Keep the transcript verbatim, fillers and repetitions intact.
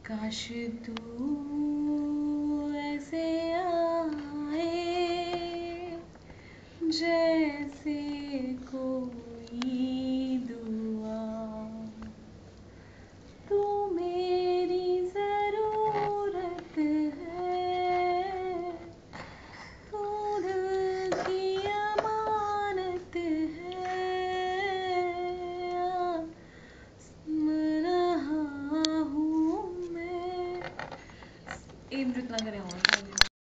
काश तू ऐसे आए जैसे कोई दुआ, तू मेरी ज़रूरत है, तू दिल की अमानत है, सुन रहा हूँ मैं। एक मिनट लग रहे हो